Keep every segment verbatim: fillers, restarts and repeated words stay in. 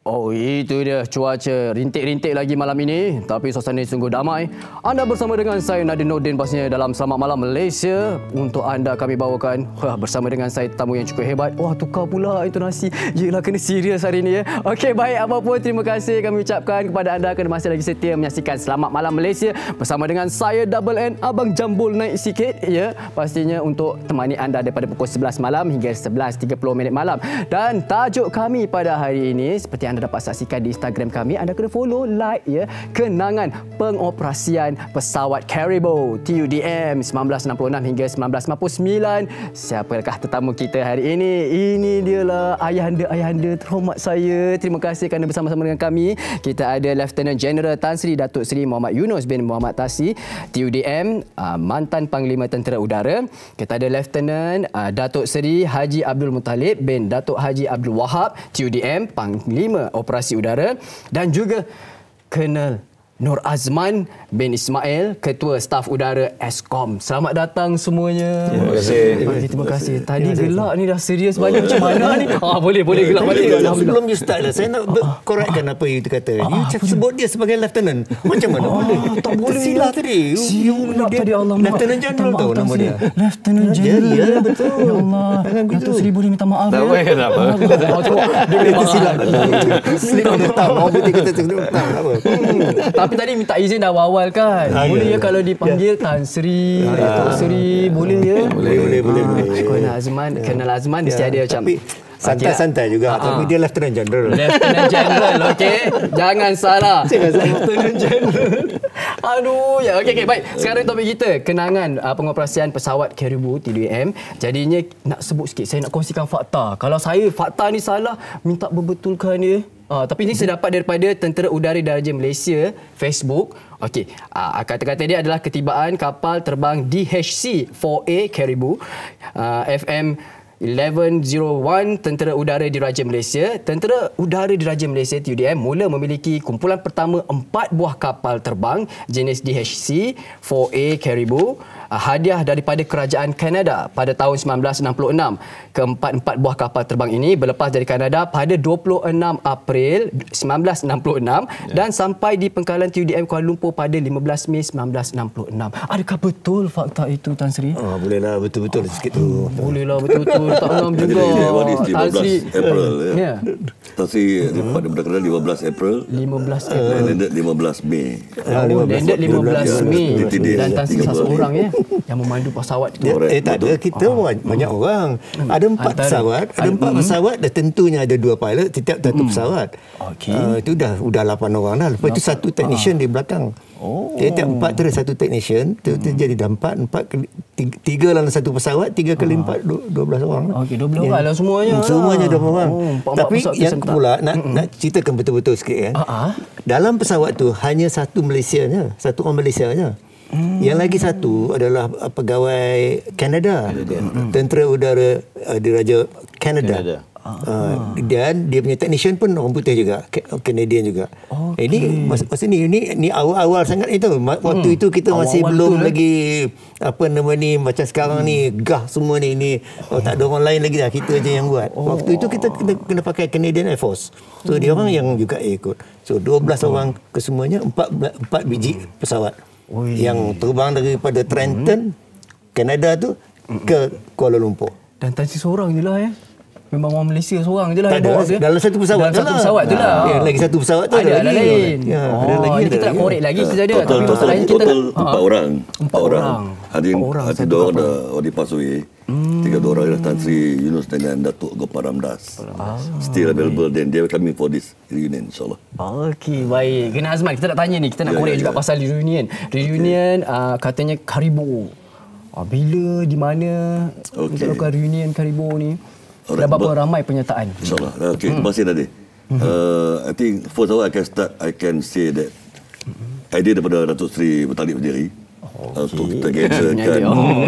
Oh, itu dia cuaca rintik-rintik lagi malam ini, tapi suasana sungguh damai. Anda bersama dengan saya Nadin Nordin pastinya dalam Selamat Malam Malaysia. Untuk anda kami bawakan wah, bersama dengan saya tetamu yang cukup hebat. Wah, tukar pula intonasi. Yelah, kena serius hari ini ya. Okey, baik apa pun terima kasih kami ucapkan kepada anda kerana masih lagi setia menyaksikan Selamat Malam Malaysia bersama dengan saya Double N, Abang Jambul naik sikit ya. Pastinya untuk temani anda daripada pukul sebelas malam hingga sebelas tiga puluh minit malam. Dan tajuk kami pada hari ini seperti anda dapat saksikan di Instagram kami, anda kena follow, like ya, kenangan pengoperasian pesawat Caribou T U D M seribu sembilan ratus enam puluh enam hingga seribu sembilan ratus sembilan puluh sembilan. Siapakah tetamu kita hari ini? Ini dialah ayahanda-ayahanda terhormat saya. Terima kasih kerana bersama-sama dengan kami. Kita ada Lieutenant General Tan Sri Datuk Seri Muhammad Yunus bin Muhammad Tassi, T U D M, mantan Panglima Tentera Udara. Kita ada Lieutenant Datuk Seri Haji Abdul Muttalib bin Datuk Haji Abdul Wahab, T U D M, Panglima Operasi Udara, dan juga Colonel Nur Azman bin Ismail, Ketua Staf Udara Eskom. Selamat datang semuanya. Terima kasih. Terima kasih. Tadi gelak ni dah serius balik macam mana ni? Ah, boleh boleh gelak balik. Sebelum you start dah, saya nak korekkan apa you kata. You sebut dia sebagai lieutenant. Macam mana boleh? Tak boleh. Silap tadi. Silap tadi, Allah. Lieutenant General tahu nama dia. Lieutenant General. Ya, betul. Ya Allah. Datuk Seri boleh minta maaf ya. Tak apa, tak apa. Dia boleh silap. Slip on the tongue. Orang putih kata slip on the tongue. Apa? Tapi tadi minta izin dah awal kan. Ha, boleh ya, ya, ya kalau dipanggil ya. Tan Sri, Datuk Sri, boleh ya? Boleh, boleh, boleh. Colonel Azman, Colonel Azman mesti ada macam santai-santai juga, okay. Tapi dia Lieutenant General. Lieutenant General, okey. Jangan salah. Lieutenant General. Aduh, ya okey okey baik. Sekarang topik kita kenangan uh, pengoperasian pesawat Caribou T U D M. Jadinya nak sebut sikit, saya nak kongsikan fakta. Kalau saya fakta ni salah, minta berbetulkan dia. Uh, tapi ini saya dapat daripada Tentera Udara Diraja Malaysia Facebook. Okey, uh, kata-kata dia adalah ketibaan kapal terbang D H C four A Caribou uh, F M eleven oh one Tentera Udara Diraja Malaysia. Tentera Udara Diraja Malaysia T U D M mula memiliki kumpulan pertama empat buah kapal terbang jenis D H C four A Caribou, hadiah daripada Kerajaan Kanada pada tahun seribu sembilan ratus enam puluh enam. Keempat-empat buah kapal terbang ini berlepas dari Kanada pada dua puluh enam April seribu sembilan ratus enam puluh enam ya. Dan sampai di pangkalan T U D M Kuala Lumpur pada lima belas Mei seribu sembilan ratus enam puluh enam. Adakah betul fakta itu, Tan Sri? Oh, bolehlah betul-betul sikit tu. Bolehlah betul-betul. Tak ngam juga. Tan Sri April ya. Ya. Tan Sri pada berkenaan lima belas April. lima belas April. Landed lima belas Mei. Oh, landed lima belas Mei. Dan Tan Sri satu orang ya yang memandu pesawat itu. Ya, eh tak ada, kita ah. banyak orang. Ada empat Antara. pesawat, ada empat hmm. pesawat dan tentunya ada dua pilot setiap satu hmm. pesawat. Okey. Uh, itu dah sudah lapan orang dah. Lepas itu satu technician ah. di belakang. Oh. Jadi empat tu ada satu technician, tu hmm. jadi dah empat, empat tiga, tiga dalam satu pesawat, tiga kali ah. empat, dua belas orang. Okey, dua belas orang lah semuanya. Semuanya dua belas orang. Oh, tapi yang pula nak mm-mm. nak ceritakan betul-betul sikit kan. Ah. Dalam pesawat tu hanya satu Malaysianya, satu orang Malaysianya. Hmm. Yang lagi satu adalah pegawai Kanada, hmm. Tentera Udara uh, Diraja Kanada. Kanada. Uh, dan dia punya technician pun orang putih juga, Canadian juga. Okay. Ini masa, masa ni ini ni awal-awal sangat itu. Waktu hmm. itu kita masih awal-awal belum lagi apa nama ni macam sekarang hmm. ni gah semua ni ni oh, tak ada orang lain lagi dah, kita aja yang buat. Oh. Waktu itu kita kena, kena pakai Canadian Air Force. So hmm. dia orang yang juga ikut. So dua belas oh. orang kesemuanya, empat empat biji hmm. pesawat. Ui. Yang terbang daripada Trenton, hmm. Kanada tu ke Kuala Lumpur. Dan Tan Sri seorang je lah ya. Memang orang Malaysia seorang je lah. Tak ada, dalam satu pesawat dalam satu pesawat tu lah. Ya, lagi satu pesawat tu ada, ada, ada lagi. lain. Ya, oh, ada lagi. Kita nak korek lagi kita ada. Total, total, total, total empat orang. Empat orang. Ada ada dua orang dah di Pasui. Tiga dua orang adalah Tan Sri Yunus dengan Datuk Gopal Ramdas. Ah, Still available then they will coming for this reunion insyaAllah. Okey, baik. Kena Azman, kita nak tanya ni. Kita nak yeah, korek yeah, juga yeah. pasal reunion. Reunion okay. uh, katanya Caribou. Uh, bila, di mana okay. untuk lakukan reunion Caribou ni? Dah berapa ramai penyertaan? InsyaAllah. Okey, terima kasih tadi. Uh, I think first of all I can start, I can say that idea daripada Datuk Seri Muttalib sendiri. Okay. Untuk kita gatherkan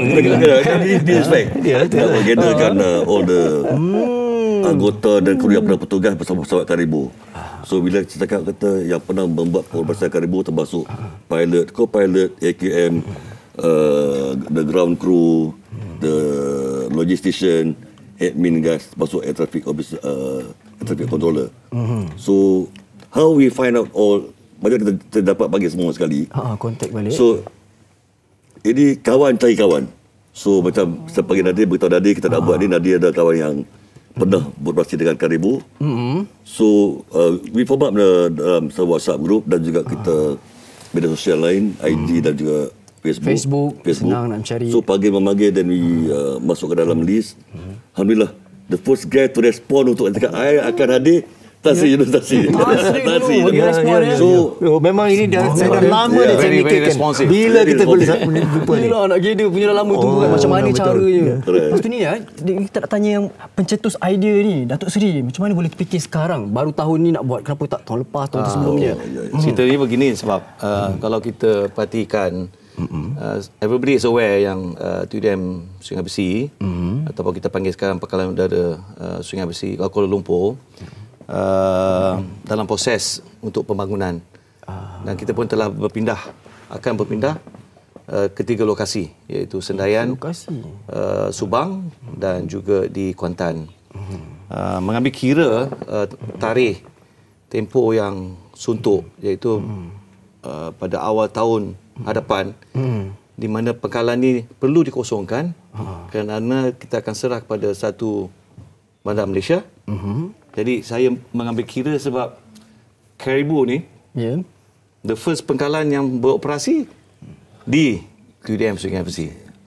di respect kita gatherkan all the hmm. anggota dan kru yang pernah bertugas bersama pesawat Caribou. So bila kita cakap kata yang pernah membuat pengoperasian Caribou termasuk pilot, co-pilot, A Q M, uh, the ground crew, the logistician, admin guys, termasuk air traffic officer, uh, traffic controller. Mm-hmm. So how we find out all, macam kita, kita dapat bagi semua sekali. Ha, kontak balik. So ini kawan cari kawan. So macam saya panggil Nadir, beritahu Nadir kita nak buat ni. Nadir ada kawan yang pernah beroperasi dengan Caribou. Mm-hmm. So uh, we form up dalam uh, WhatsApp group dan juga kita media sosial lain, I G mm. dan juga Facebook. Facebook. Facebook. Senang nak mencari. So panggil memanggil dan we uh, masuk ke dalam list. Mm. Alhamdulillah, the first guy to respond untuk cakap I akan hadir. Tasri, yeah. Tasri. Tasri. So, oh, memang ini dah, saya dah lama yeah. dah saya mikirkan. Bila kita boleh jumpa ni? Yelah, nak gather punya dah lama tu. Oh, Macam mana betul. caranya? Yeah. Lepas tu ni, ya, kita nak tanya yang pencetus idea ni, Datuk Seri. Macam mana boleh terfikir sekarang? Baru tahun ni nak buat, kenapa tak tahun lepas, tahun ah, sebelumnya? Oh, ya, ya. Cerita ni begini sebab uh, hmm. kalau kita perhatikan, Uh, everybody is aware yang uh, T U D M Sungai Besi mm-hmm. ataupun kita panggil sekarang Pangkalan Udara uh, Sungai Besi Kuala Lumpur uh, dalam proses untuk pembangunan ah. dan kita pun telah berpindah akan berpindah uh, ke tiga lokasi iaitu Sendayan, lokasi. Uh, Subang dan juga di Kuantan. Mm-hmm. uh, mengambil kira uh, tarikh tempoh yang suntuk iaitu mm-hmm. uh, pada awal tahun hadapan hmm. di mana pangkalan ni perlu dikosongkan ha. kerana kita akan serah kepada satu bandar Malaysia. Hmm. Jadi saya mengambil kira sebab Caribou ni yeah. the first pangkalan yang beroperasi di T U D M Sungai Besi.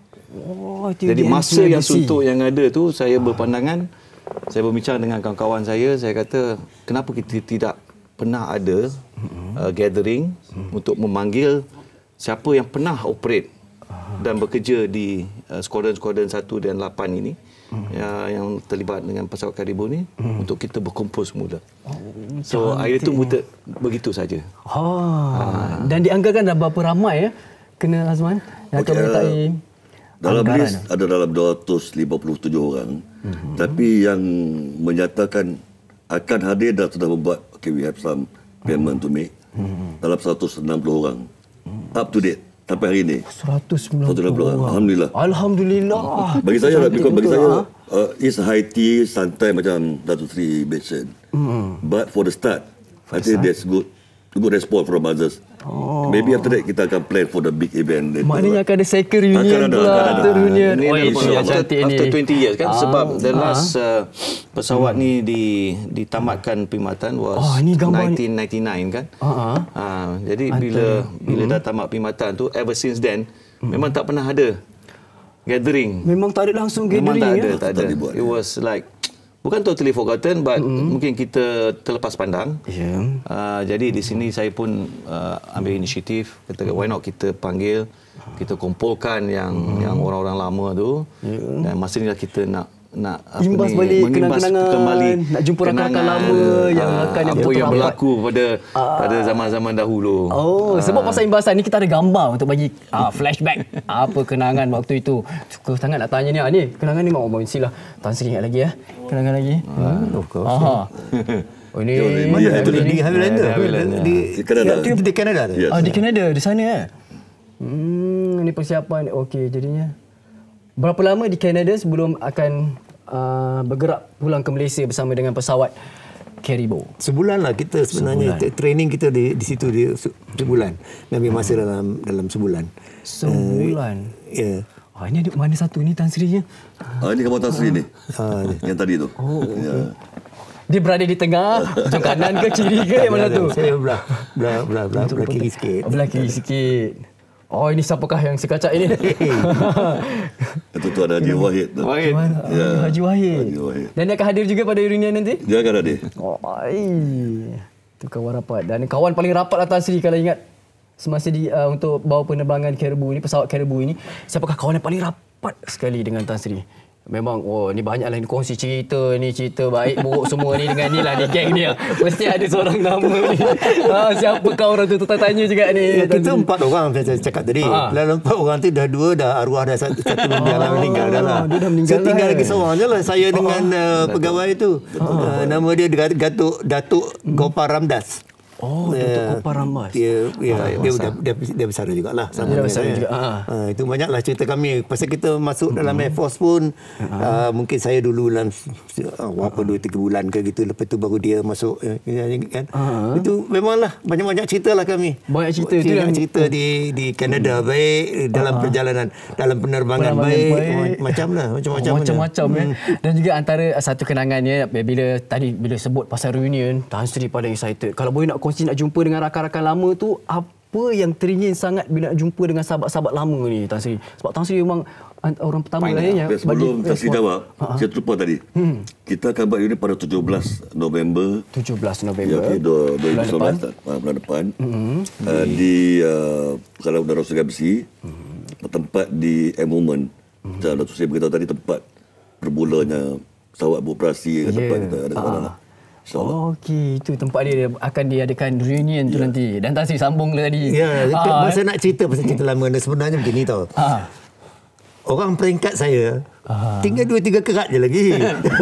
Oh, jadi masa yang suntuk yang ada tu saya berpandangan, saya berbincang dengan kawan-kawan saya, saya kata kenapa kita tidak pernah ada hmm. uh, gathering hmm. untuk memanggil siapa yang pernah operate dan bekerja di uh, skuadron-skuadron satu dan lapan ini hmm. ya, yang terlibat dengan pesawat Caribou ni hmm. untuk kita berkumpul semula. Oh, so air itu muter begitu saja. Ha. Ha. Dan dianggarkan dah berapa ramai ya kena Azman yang okay, akan menyertai uh, dalam list ada dalam dua ratus lima puluh tujuh orang. Hmm. Tapi yang menyatakan akan hadir dah sudah membuat okay, we have some payment hmm. to make hmm. dalam seratus enam puluh orang. Up to date sampai hari ini. seratus sembilan puluh orang. Alhamdulillah. Alhamdulillah. Bagi saya lah, because bagi saya uh, it's high tea, santai macam Datuk Seri mention. Mm. But for the start, for I think start? that's good. Good response from others. Oh. Maybe after that kita akan plan for the big event later. Maknanya akan ada second reunion akan ada, pula. Akan ada. Reunion. Ini oh, after, after, after twenty years kan. Ah. Sebab the last uh, pesawat hmm. ni di, ditamatkan perkhidmatan was oh, nineteen ninety-nine kan. Uh-huh. Ah, jadi Antara. bila bila hmm. dah tamat perkhidmatan tu, ever since then, hmm. memang tak pernah ada gathering. Memang tak ada langsung gathering. Memang tak ada. Ya? Tak ada. It was like bukan totally forgotten, but mm-hmm. mungkin kita terlepas pandang. Yeah. Uh, jadi di sini saya pun uh, ambil inisiatif, kata why not kita panggil, kita kumpulkan yang mm-hmm. yang orang-orang lama tu. Yeah. Dan masa ni lah kita nak nak imbas apa balik ni, kenang-kenangan, kembali, nak jumpa rakan-rakan lama yang uh, rakan yang apa yang rapat. berlaku pada uh, pada zaman-zaman dahulu. Oh, uh, sebab pasal imbasan ni kita ada gambar untuk bagi uh, flashback apa kenangan waktu itu. Suka sangat nak tanya ni. Ah, ni kenangan ni mau silah Tan Sri ingat lagi ya. Kenangan lagi. Uh, hmm. Of course. Aha. Oh ini mana itu di Highlander. Di Kanada. Itu di Kanada. Ah di Kanada di sana eh. Hmm, ini persiapan. Okey, jadinya berapa lama di Kanada sebelum akan uh, bergerak pulang ke Malaysia bersama dengan pesawat Caribou? Sebulan lah kita sebenarnya sebulan. Training kita di di situ di sebulan. Ambil masa dalam dalam sebulan. Sebulan. Uh, ya. Yeah. Ah, ini ada mana satu ni Tan Sri nya? Ah, ini kamu Tan Sri ni. Ah, yang tadi tu. Oh, okay. Ya. Dia berada di tengah, hujung kanan ke kiri ke yang mana tu? Saya belah belah belah belah, belah kiri sikit. Belah kiri sikit. Oh, ini siapakah yang sekacak ini? Itu tu ada Haji Wahid. Wahid. Ya. Haji Wahid. Haji Wahid. Dan dia akan hadir juga pada reunion nanti? Dia akan hadir. Oh, ai. Itu kawan rapat. Dan kawan paling rapat lah Tan Sri kalau ingat semasa di uh, untuk bawa penerbangan Caribou ini, pesawat Caribou ini, siapakah kawan yang paling rapat sekali dengan Tan Sri? Memang, oh ni banyaklah ni kongsi cerita ni, cerita baik buruk semua ni dengan ni lah ni geng ni. Mesti ada seorang nama ni. Ha, siapakah orang tu? Kita tanya juga ni. Ya, kita empat orang saya cakap tadi. Ha. Dalam empat orang tu dah dua dah arwah dah satu, satu yang dah meninggal dah lah. Dia dah meninggal. So, tinggal lagi seorang je lah saya dengan uh, pegawai tu. Uh, nama dia Datuk Datuk Gopal Ramdas. Oh, Datuk Gopal Rambas. Dia ya, oh, dia, dia, dia, dia besar jugalah sama dia dengan besar saya. juga. Ha. Ha, itu banyaklah cerita kami. Pasal kita masuk dalam Air Force pun uh, mungkin saya dulu dalam uh, apa dua tiga bulan ke gitu, lepas tu baru dia masuk uh, kan. Uh-huh. Itu memanglah banyak-banyak ceritalah kami. Banyak cerita tu yang yang cerita di di Kanada hmm. baik dalam uh-huh. perjalanan, dalam penerbangan, penerbangan baik, baik. macam-macamlah, macam-macam. Oh, macam-macam hmm. eh. Dan juga antara satu kenangannya bila tadi bila sebut pasal reunion, Tan Sri paling excited. Kalau boleh nak kongsi nak jumpa dengan rakan-rakan lama tu, apa yang teringin sangat bila nak jumpa dengan sahabat-sahabat lama ni, Tan Sri? Sebab Tan Sri memang orang pertama lah yang sebelum Tan Sri jawab, uh-huh. saya terlupa tadi. Hmm. Kita akan buat reunion pada tujuh belas November. tujuh belas November. Ya, okay, dua ribu sembilan belas bulan depan. Uh-huh. Uh, di uh, Pekala Udara Sungai Besi. Uh-huh. Tempat di M Moment. Uh-huh. Macam Datuk Sri beritahu tadi, tempat bermulanya pesawat beroperasi, yeah. tempat kita ada uh-huh. sana lah. Oh, okey, itu tempat dia akan diadakan reunion tu yeah. nanti. Dan Tan Sri sambung tadi. Ya, yeah, masa eh. nak cerita pasal cerita lama ni sebenarnya begini tau. Ah. Orang peringkat saya ah. tinggal dua tiga kerat je lagi.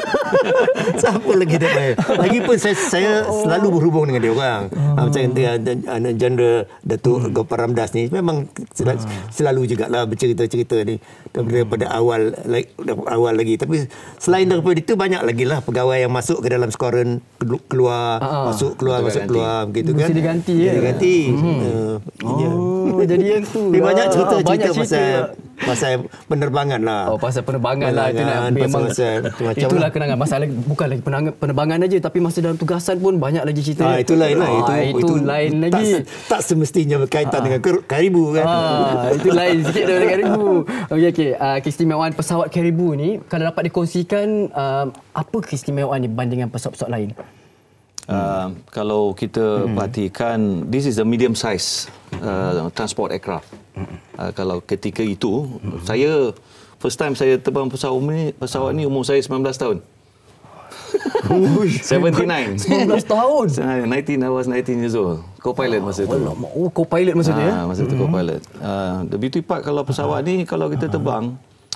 Siapa lagi dia main? Lagipun saya, saya oh. selalu berhubung dengan dia orang. Oh. Macam dia anak Jenderal Datuk hmm. Gopal Ramdas ni memang selalu, ah. selalu jugalah bercerita-cerita ni daripada hmm. awal like, awal lagi. Tapi selain daripada itu banyak lagi lah pegawai yang masuk ke dalam skuadron, keluar, ah. masuk keluar, Betul masuk ganti. keluar begitu kan. Mesti diganti ya. Diganti. Hmm. Uh, oh, ya. Jadi yang tu. Banyak cerita-cerita pasal pasal penerbangan lah. Oh, pasal penerbangan, penerbangan lah. Itu nak, memang pasal, itulah lah. kenangan. Masalah bukan lagi penerbangan aja, tapi masa dalam tugasan pun banyak lagi cerita. Ah, itu lain lah. Ah, itu, itu, itu lain tak, lagi. Tak semestinya berkaitan ah. dengan Karibu kan. Ah, itu lain sikit daripada Karibu. Okey, okey. Uh, keistimewaan pesawat Karibu ni, kalau dapat dikongsikan, uh, apa keistimewaan dibandingkan pesawat-pesawat lain? Uh, hmm. Kalau kita hmm. perhatikan, this is a medium size uh, transport aircraft. Hmm. Uh, kalau ketika itu, hmm. saya first time saya terbang pesawat ni, pesawat ni umur saya sembilan belas tahun. tujuh puluh sembilan. sembilan belas tahun. nineteen, I was nineteen years old. Co-pilot masa tu. Oh, co-pilot masa tu ya? Masa tu co-pilot. Uh, the beauty part kalau pesawat ni, kalau kita terbang,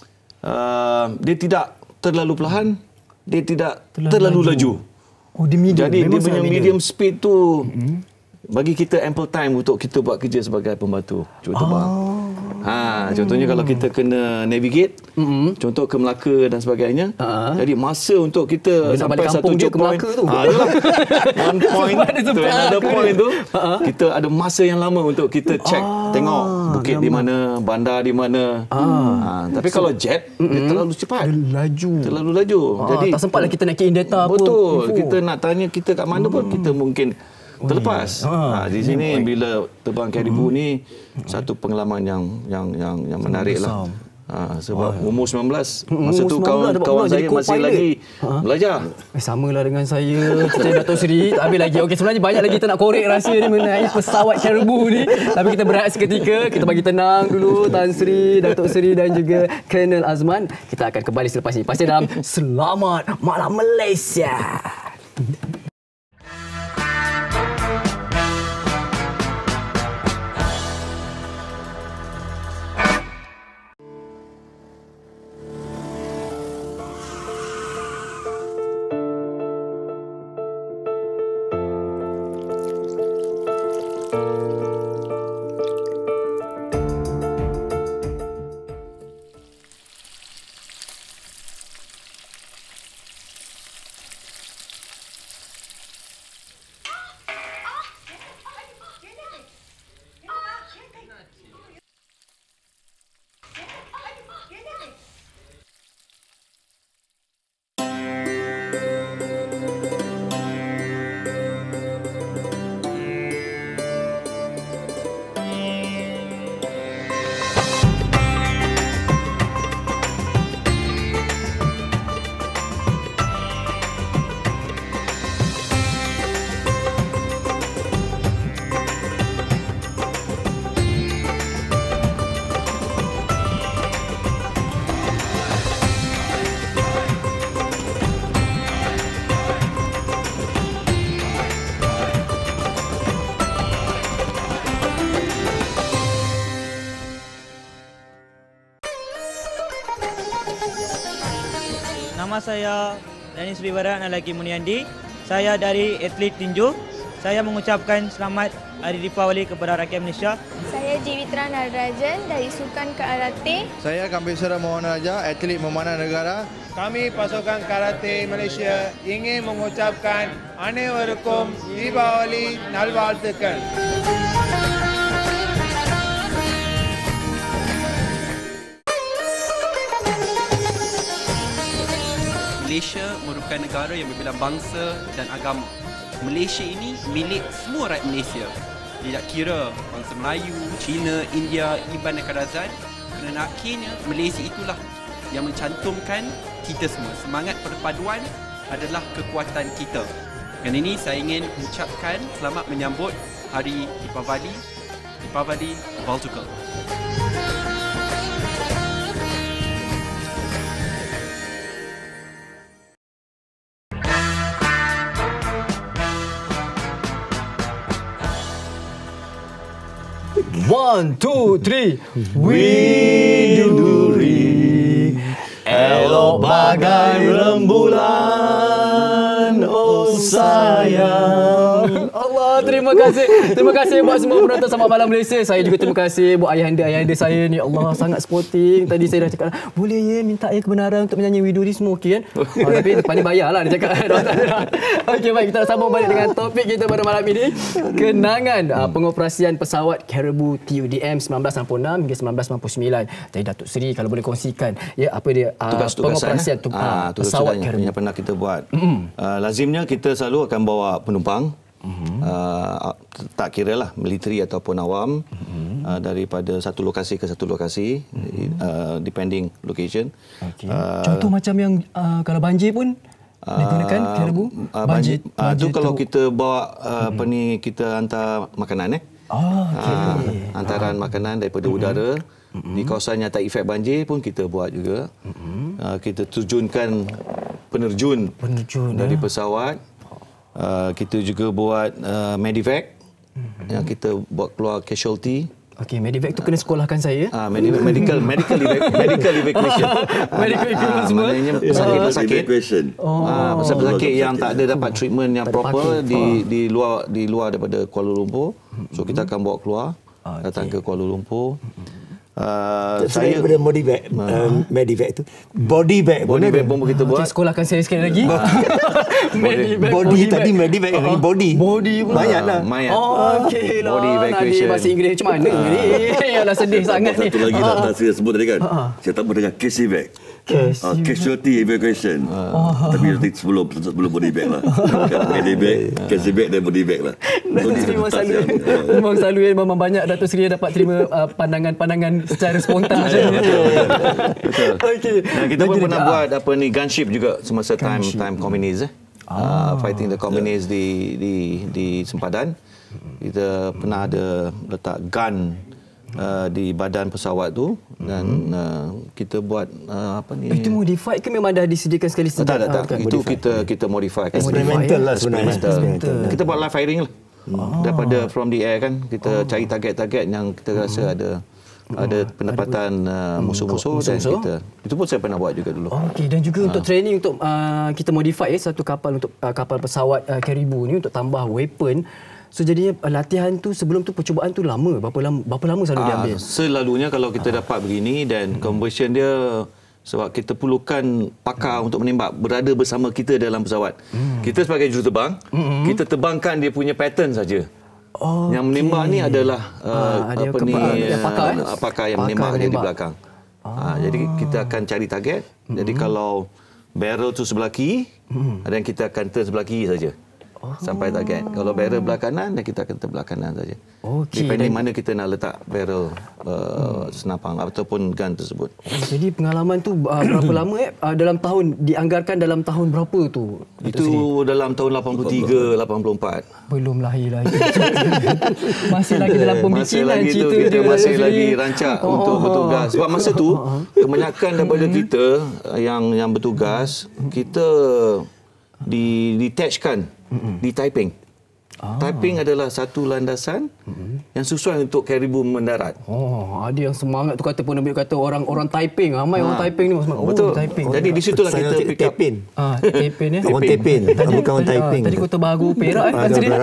uh, dia tidak terlalu perlahan, dia tidak terlalu, terlalu laju. laju. Oh, dia medium. Jadi Memang dia punya medium. medium speed tu mm-hmm. bagi kita ample time untuk kita buat kerja sebagai pembantu cuba terbang. Oh. Ha, contohnya kalau kita kena navigate, mm-hmm. contoh ke Melaka dan sebagainya. Uh-huh. Jadi masa untuk kita dia sampai satu choke point tu. Ha, one point to another point tu, uh-huh. kita ada masa yang lama untuk kita check, ah, tengok bukit di mana, bandar di mana. Ah. Ha, tapi so, kalau jet, mm-hmm. dia terlalu cepat. Dia laju. Terlalu laju. Ah, Jadi tak sempatlah kita nak key in data. Betul. Apa. Kita nak tanya kita kat mana hmm. pun kita mungkin terlepas. Ha, di sini bila terbang Karibu hmm. ni satu pengalaman yang yang yang yang menarik lah. Ha, sebab oh, umur sembilan belas masa umur tu kawan kawan saya masih lagi ha? belajar. Eh, samalah dengan saya. Saya Datuk Seri tak habis lagi. Okey, sebenarnya banyak lagi kita nak korek rahsia ni mengenai pesawat Karibu ni. Tapi kita berehat seketika, kita bagi tenang dulu Tan Sri, Datuk Seri dan juga Colonel Azman. Kita akan kembali selepas ini. Pasti dalam Selamat Malam Malaysia. Nama saya Danis Ribaran Alaki Muniandi. Saya dari atlet tinju. saya mengucapkan selamat Hari Deepawali kepada rakyat Malaysia. Saya Jivitra Nadarajan dari Sukan Karate. Saya Kambisara Mohan Raja, atlet memanah negara. Kami pasukan Karate Malaysia ingin mengucapkan அனைவருக்கும் தீபாவளி நல்வாழ்த்துக்கள். Malaysia merupakan negara yang berbilang bangsa dan agama. Malaysia ini milik semua rakyat Malaysia. Tidak kira bangsa Melayu, Cina, India, Iban dan Kadazan. Kerana akhirnya Malaysia itulah yang mencantumkan kita semua. Semangat perpaduan adalah kekuatan kita. Dan ini saya ingin mengucapkan selamat menyambut Hari Deepawali. Deepawali Waltukal. One, two, three. Widuri, elok bagai rembulan, oh sayang. Allah, terima kasih. Terima kasih buat semua penonton Selamat Malam Malaysia. Saya juga terima kasih buat ayahanda-ayahanda saya ni. Allah, sangat sporting. Tadi saya dah cakap, boleh ya minta ya kebenaran untuk menyanyi Widuri semua, okey kan? Oh, tapi lepas ni bayarlah dia cakap. Okey, baik, kita sambung balik dengan topik kita pada malam ini. Kenangan uh, pengoperasian pesawat Caribou T U D M sembilan belas enam puluh enam hingga sembilan belas sembilan puluh sembilan. Jadi Datuk Seri kalau boleh kongsikan ya apa dia uh, pengoperasian tu, uh, pesawat Caribou yang pernah kita buat. Mm-hmm. Uh, lazimnya kita selalu akan bawa penumpang. Mm-hmm. Uh, tak kira lah militeri ataupun awam, mm-hmm. uh, daripada satu lokasi ke satu lokasi, mm-hmm. uh, depending location. Okay. Uh, Contoh macam yang uh, kalau banjir pun digunakan Caribou? Uh, banjir, banjir, banjir tu kalau kita bawa uh, mm-hmm. apa ni, kita hantar makanan eh. Oh, okay. uh, hantaran uh. makanan daripada mm-hmm. udara. Mm-hmm. Di kawasan yang tak efek banjir pun kita buat juga. Mm-hmm. Uh, kita terjunkan penerjun, penerjun dari ya. pesawat. Uh, kita juga buat uh, medevac, mm-hmm. yang kita buat keluar casualty. Okey, medevac tu kena sekolahkan saya. Ah, uh, medical medical medical medical evacuation. Medical equipment semua. Maknanya pesakit-pesakit. Oh. Ah, pesakit-pesakit yang tak ada dapat treatment yang proper di di luar di luar daripada Kuala Lumpur. So kita akan bawa keluar, datang ke Kuala Lumpur. Uh, saya daripada body bag, uh, medivac tu body bag body bag pun kita buat. Sekolahkan saya sekali lagi. body, body, body tadi medivac yang uh, body body pun banyak lah. Oh, okey lah. Body evacuation. Bahasa Inggeris macam mana ni? Yalah, sedih sangat ni. Satu lagi nak uh, saya sebut tadi kan. Uh, saya tak berdengar case evac. Uh, casualty evacuation. Uh, uh, tapi nanti sebelum sebelum body bag lah. Medivac, case evac dan body bag lah. Datuk Seri memang selalu, memang selalu memang banyak Datuk Seri dapat terima uh, pandangan-pandangan secara spontan. Betul. Betul. Okay. Dan kita pun pernah buat apa ni gunship juga semasa time time komunis eh. Ah. Uh, fighting the communists di di di sempadan. Kita pernah ada letak gun uh, di badan pesawat tu dan uh, kita buat uh, apa ni? Itu modified ke memang dah disediakan sekali sejak? Tak, tak, tak. Itu kita kita modify. Eksperimental lah sebenarnya. Kita buat live firing lah. Oh. Daripada from the air kan kita oh. cari target-target yang kita rasa oh. ada ada pendapatan uh, musuh-musuh dan kita itu pun saya pernah buat juga dulu. Okey, dan juga ha. untuk training untuk uh, kita modify eh, satu kapal untuk uh, kapal pesawat uh, Caribou ni untuk tambah weapon. So jadinya uh, latihan tu sebelum tu percubaan tu lama. Berapa lama berapa lama selalu uh, diambil? Selalunya kalau kita uh. dapat begini dan hmm. conversion dia sebab kita perlukan pakar hmm. untuk menembak berada bersama kita dalam pesawat. Hmm. Kita sebagai juruterbang, hmm. kita terbangkan dia punya pattern saja. Oh, yang menembak okay. ni adalah uh, ha, apa ni uh, pakar, eh? pakar yang pakar menembak, menembak dia di belakang. Oh. Ha, jadi kita akan cari target. Hmm. Jadi kalau barrel tu sebelah kiri, hmm. dan kita akan turn sebelah kiri saja. Oh. Sampai target. Kalau barrel belah kanan, dan kita akan turn belah kanan saja. Okay. Depending dan mana kita nak letak barrel uh, hmm. senapang ataupun gun tersebut. Jadi pengalaman tu uh, berapa lama eh? Uh, dalam tahun dianggarkan dalam tahun berapa tu? Itu sendiri? Dalam tahun lapan puluh tiga, lapan puluh empat. Belum lahir lagi. Masih lagi dalam pembikinan cerita tu, kita dia. Masih lagi rancak oh, untuk oh, bertugas. Sebab masa tu kebanyakan daripada kita yang yang bertugas, kita di detachkan di Taiping. Ah. Taiping adalah satu landasan hmm. yang sesuai untuk karibu mendarat. Oh, ada yang semangat tu kata pun ambil kata orang-orang Taiping. Ramai ha. orang Taiping ni semangat. Oh, betul. Taiping. Jadi di situlah kita pick up. Taiping. Ah, Taiping ya. Kawan Taiping. Kamu kawan Taiping. Tadi Kota Baru Perak eh kan sini.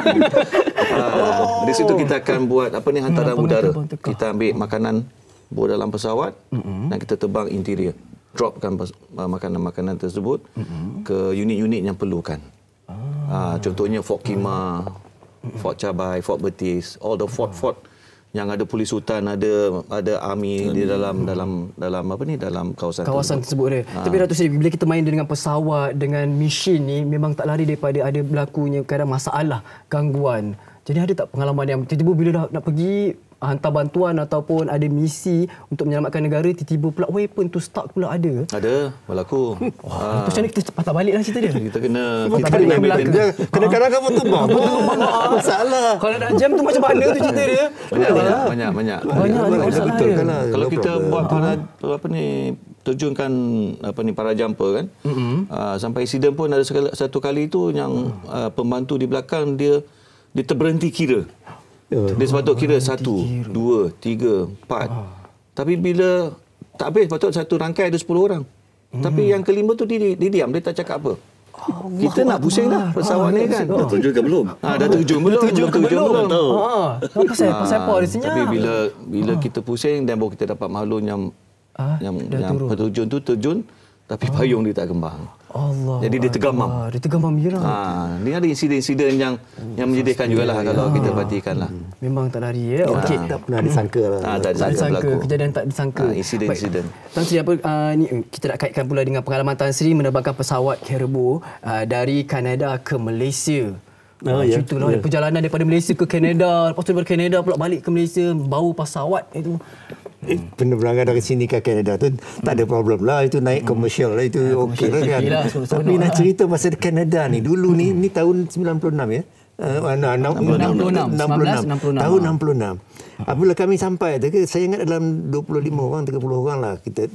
Di situ kita akan buat apa ni hantaran udara. Kita ambil makanan bawa dalam pesawat mm-hmm. dan kita terbang interior. Dropkan makanan-makanan tersebut mm-hmm. ke unit-unit yang perlukan. Ah. Ha, contohnya Fort Kima, mm-hmm. Fort Cabai, Fort Betis, all the fort-fort yang ada polis hutan, ada ada army mm-hmm. di dalam dalam dalam apa ni dalam kawasan kawasan tersebut, tersebut dia. Ha. Tapi Datuk Seri, bila kita main dengan pesawat dengan mesin ni memang tak lari daripada ada berlakunya kadang masalah, gangguan. Jadi ada tak pengalaman yang tiba-tiba bila dah nak pergi hantar bantuan ataupun ada misi untuk menyelamatkan negara, tiba-tiba pula weapon tu stuck pula ada? Ada, berlaku. Wah, ha. Itu macam mana kita patah baliklah cerita dia? Kita kena kita kena belakang. Kadang-kadang kamu tumbang. Masalah. Kalau nak jam tu macam mana tu cerita dia? Banyak banyak banyak banyak. Banyak masalah. Betul kan? Kalau kita buat para apa ni terjunkan apa ni para jumper kan. Mm-hmm. Uh, sampai insiden pun ada sekali, satu kali tu yang uh, pembantu di belakang dia dia terberhenti kira. Dia sepatut kira satu, kira. dua, tiga, empat. Ah. Tapi bila tak habis, patut satu rangkai ada sepuluh orang. Hmm. Tapi yang kelima tu dia, dia diam, dia tak cakap apa. Oh, kita nak pusing dah pesawat ni kan. Dah terjun ke belum? Ha, dah terjun belum? Terjun ke belum? belum. Ha, pasal pasal apa dia senyap. Tapi bila bila ha. kita pusing dan baru kita dapat makhluk yang ha, yang yang terjun tu terjun tapi ha. payung dia tak kembang. Allah. Jadi dia tergamam. Allah. Dia tergamam mirah. Ha, ni ada insiden-insiden yang yang menyedihkan jugalah ya. Kalau kita perhatikanlah. Memang tak lari ya. Okey. Tak pernah disangka lah. Ha, tak disangka berlaku. Kejadian tak disangka. Ha, insiden-insiden. Tan Sri, apa uh, ni kita nak kaitkan pula dengan pengalaman Tan Sri menerbangkan pesawat Caribou uh, dari Kanada ke Malaysia. Oh, ya. Ceritalah ya. Perjalanan daripada Malaysia ke Kanada, lepas tu daripada Kanada pula balik ke Malaysia, bawa pesawat itu. Eh, penerbangan dari sini ke Kanada tu tak ada problem lah, itu naik komersial lah, itu hmm. okey lah kan. Tapi nak cerita pasal Kanada ni dulu ni ni tahun sembilan puluh enam ya. Uh, enam puluh enam tahun enam puluh enam. Apabila kami sampai tu, saya ingat dalam dua puluh lima orang, tiga puluh orang lah kita.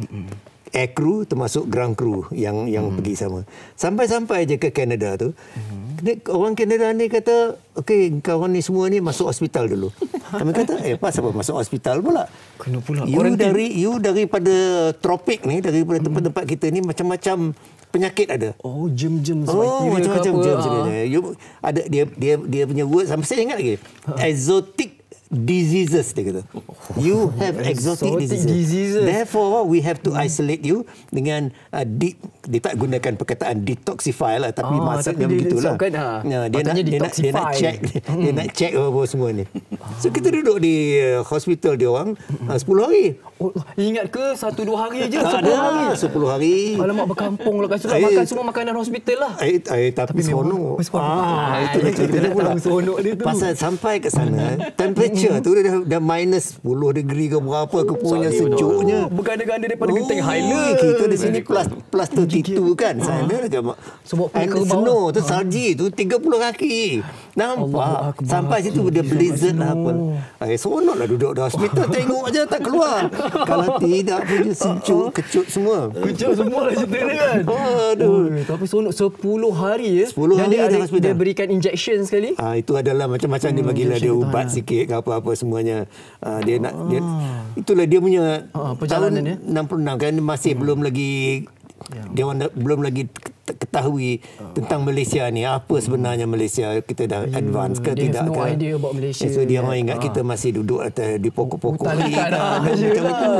Air crew termasuk ground crew yang yang hmm. pergi sama. Sampai-sampai je ke Kanada tu. Hmm. Orang Kanada ni kata, okey, kawan ni semua ni masuk hospital dulu. Kami kata, eh, pas apa masuk hospital pula? Kena pula. You dari you daripada tropik ni, daripada hmm. tempat-tempat kita ni macam-macam penyakit ada. Oh, germ-germ oh, macam-macam germ sebenarnya. You ada dia dia dia punya word sampai saya ingat lagi. Exotic diseases dia kata. You have exotic, exotic diseases. diseases. Therefore, we have to isolate you dengan uh, de- dia tak gunakan perkataan detoxify lah, tapi oh, maksudnya begitulah. Ha. Ya, dia, nak, dia, nak, dia nak check, hmm. dia nak check apa semua ni. So kita duduk di uh, hospital dia orang uh, sepuluh hari. Oh, ingat ke satu dua hari je? sepuluh hari. sepuluh hari. Alamak, berkampung lah. Kasut eh, makan semua makanan hospital lah. Eh, eh, tapi, tapi seronok. Ah, itu cerita dia pula. Seronok dia tu. Pasal sampai ke sana, temperature tu dah, dah minus sepuluh degree ke berapa ke punya sejuknya. Berganda-ganda daripada oh, Genting Highland. Kita di sini plus plus tiga puluh kan. Sana dekat and snow tu salji tu tiga puluh kaki. Nampak. Sampai situ dia blizzard lah apa. Eh, seronoklah duduk di hospital tengok aja tak keluar. Kalau tidak punya sejuk kecut semua. Kecut semua lah cerita dia kan. Aduh. Tapi seronok sepuluh hari ya. sepuluh hari dia, di hospital. Dia berikan injection sekali. Ah, itu adalah macam-macam dia bagilah dia ubat sikit ke apa-apa semuanya. Uh, dia nak dia, itulah dia punya uh, perjalanan tahun enam puluh enam kan masih hmm. belum lagi ya. Dia orang belum lagi ketahui uh. tentang Malaysia ni apa sebenarnya Malaysia, kita dah yeah. advance ke dia tidak no ke. Idea about Malaysia. So dia orang ingat uh. kita masih duduk atas di pokok-pokok ni macam itu.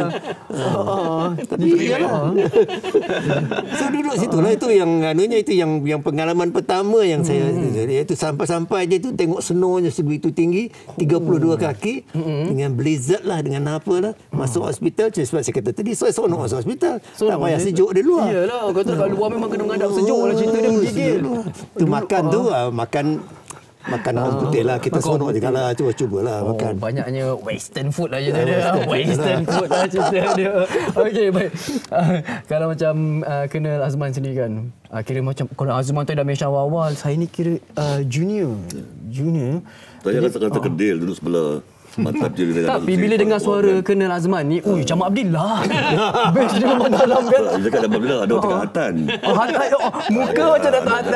Tapi iyalah. So duduk situlah, itu yang anunya, itu yang yang pengalaman pertama yang saya iaitu sampai-sampai je tu tengok snownya sebegitu tinggi tiga puluh dua kaki dengan blizzard lah, dengan apalah masuk hospital. Sebab saya kata tadi saya seronok masuk hospital, tak payah sejuk di luar. Iyalah, kata kat luar memang kena menghadap sejuk lah, cerita dia menggigil. Tu makan tu makan makan orang putih lah, kita seronok je kalau cuba-cubalah oh, makan. Banyaknya western food lah cerita dia. Western food lah cerita dia. Okey, baik. Uh, kalau macam uh, kenal Azman sendiri kan, uh, kira macam kalau Azman tu dah mention awal-awal, saya ni kira uh, junior. Junior. Saya rasa kata kedil duduk sebelah. Mantap je dia. Tapi bila dengar suara kenal Azman ni, ui, Jamal Abdillah. Best dia memang dalam kan. Dia dekat Jamal Abdillah ada orang dekat Hatan. Oh, Hatan. Oh, muka macam Datuk Hatan juga.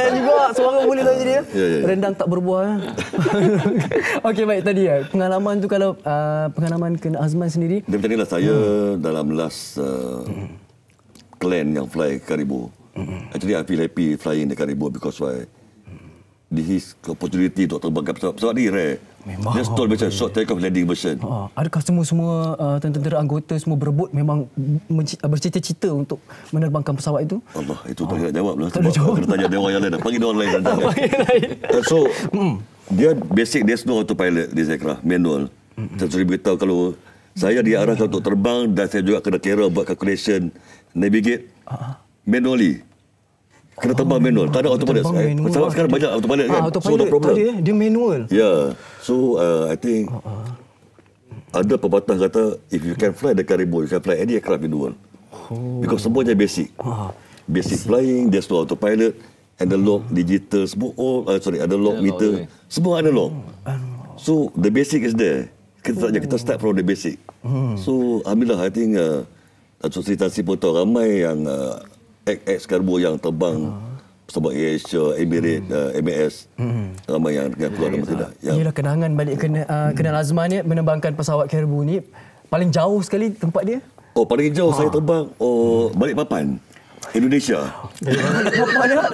Tak, suara boleh lah jadi ya. Ya, ya, ya. Rendang tak berbuah. Ya. Okey, baik tadi ya. Pengalaman tu kalau uh, pengalaman kena Azman sendiri. Dia macam inilah saya hmm. dalam last uh, hmm. clan yang fly Karibu. Hmm. Actually I feel happy flying the Karibu because why? This is opportunity untuk terbang pesawat. Pesawat ni rare. Memang. Dia stall macam short take off landing version. Ha, adakah semua-semua uh, tentera anggota semua berebut memang bercita-cita untuk menerbangkan pesawat itu? Allah, itu ha. tak nak jawab lah. Tak nak jawab. Kena tanya dia orang yang lain. Panggil dia orang lain. uh, so, mm. dia basic, there's no autopilot this aircraft, manual. Mm-hmm. Saya sudah beritahu kalau saya diarahkan untuk terbang dan saya juga kena kira buat calculation, navigate uh-huh. manually. Kena terbang manual. Tak ada autopilot. Pesawat sekarang banyak autopilot kan. Ah, autopilot. So, no problem. Ada, dia manual. Ya. Yeah. So, uh, I think uh-uh. ada pepatah kata, if you can fly the Karibu, you can fly any aircraft in the world. Oh. Because semuanya basic. Uh-huh. Basic flying, there's no autopilot, analog, digital, semua, all, uh, sorry, analog, meter, semua analog. So, the basic is there. Kita tak kita start from the basic. Hmm. So, alhamdulillah, I think uh, Datuk Seri Tan Sri pun tahu ramai yang uh, X-X Karibu yang terbang uh. bersama AirAsia, Emirates, hmm. uh, M A S. Hmm. Ramai yang dengan keluar nama tidak. Yalah kenangan balik kena uh, kenal Azman ni menerbangkan pesawat Karibu ni paling jauh sekali tempat dia. Oh, paling jauh ha. saya terbang oh Balikpapan, Indonesia. Dari mana?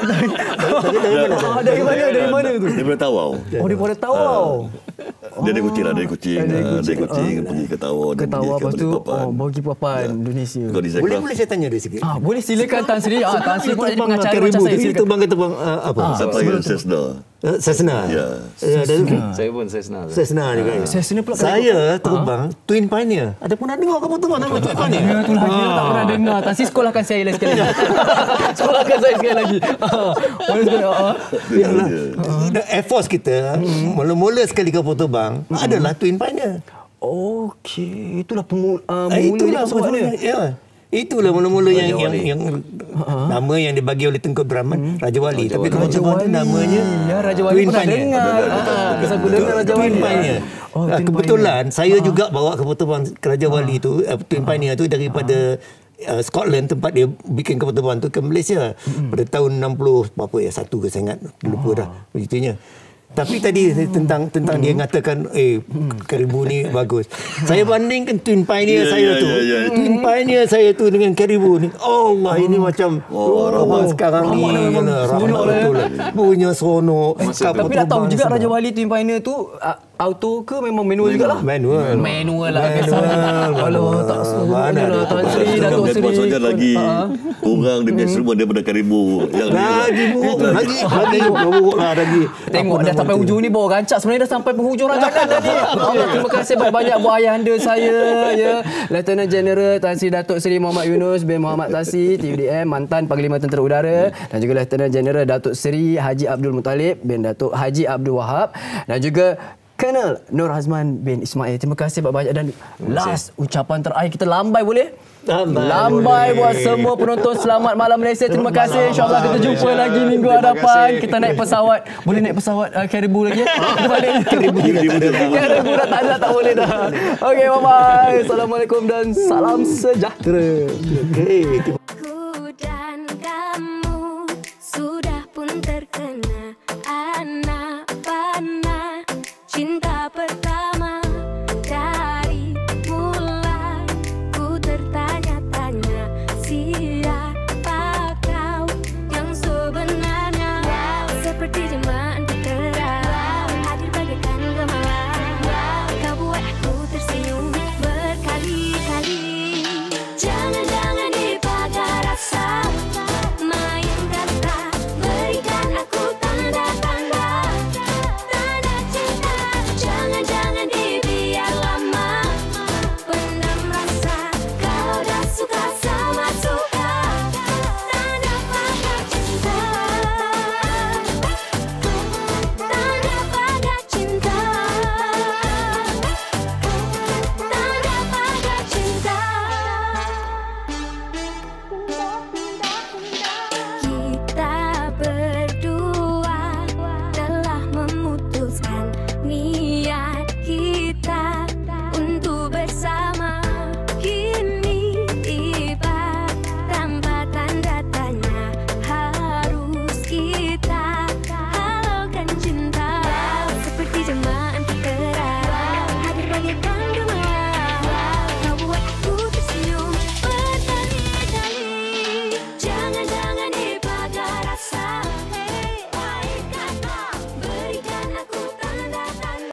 Dari mana? Dari mana tu? Daripada Tawau. Oh, daripada Tawau. Dia dari Kuching lah, dari Kuching. Dari Kuching pergi ke Tawau. Ke Tawau, lepas tu oh, bagi Papan Indonesia. Boleh boleh saya tanya dia sikit? Ah, boleh silakan Tan Sri. Ah, Tan Sri pun jadi pengacara macam saya. Itu terbang ke terbang apa? Saya Cessna. Cessna. Ya. Saya pun Cessna. Cessna juga. Cessna pula. Saya terbang Twin Pioneer. Ada pernah dengar kamu terbang nama Twin Pioneer? Ya, itulah dia tak pernah dengar. Tan Sri sekolahkan saya lagi sekali. Sekolahkan saya sekali lagi. Boleh sekali. Air Force kita mula-mula sekali kapal terbang adalah Twin Pioneer. Okey, itulah pemula uh, itulah pesawat ya. Itulah mula-mula yang yang, yang uh-huh. nama yang dibagi oleh Tengku Brahman, hmm. Raja Wali. Raja Tapi kalau Raja Wali namanya ya, Raja Wali pernah dengar. Kisah aku dengar Raja Wali. Oh, kebetulan saya uh-huh. juga bawa kapal terbang ke Raja Wali uh-huh. tu, uh, Twin Pioneer tu daripada uh, Scotland tempat dia bikin kapal terbang tu ke Malaysia uh-huh. pada tahun enam puluh apa ya satu ke saya ingat lupa uh-huh. dah begitunya. Tapi tadi tentang tentang hmm. dia mengatakan eh Karibu ni bagus. Saya bandingkan Twin Pioneer yeah, saya yeah, tu. Yeah, yeah. Twin Pioneer saya tu dengan Karibu ni. Allah ini macam oh, oh, sekarang ni ramai betul. Punya seronok. Tapi dah tahu juga Raja Wali Twin Pioneer tu auto ke memang manual jugalah? Manual. Manual lah biasanya. Kalau tak mana lah Tan Sri, Datuk Sri. Maksudnya lagi kurang dia punya semua daripada Karibu. Lagi buruk lagi. Lagi buruk lah lagi. Tengok dah sampai hujung ni bawa rancak. Sebenarnya dah sampai penghujung rancangan tadi. Terima kasih banyak-banyak buat ayahanda saya. Ya. Lieutenant General Tan Sri Datuk Seri Muhammad Yunus bin Muhammad Tassi, T V D M, mantan Panglima Tentera Udara. Dan juga Lieutenant General Datuk Seri Haji Abdul Muttalib bin Datuk Haji Abdul Wahab. Dan juga Colonel Nur Azman bin Ismail. Terima kasih banyak-banyak. Dan last ucapan terakhir kita lambai boleh? Lambai, lambai buat semua penonton. Selamat malam Malaysia. Terima kasih. InsyaAllah kita jumpa lagi minggu hadapan. Kita naik pesawat. Boleh naik pesawat uh, Karibu lagi? Kita balik. Karibu Karibu dah tak ada. Tak boleh dah. Okey, bye-bye. Assalamualaikum dan salam sejahtera. Aku dan kamu sudah pun terkenal.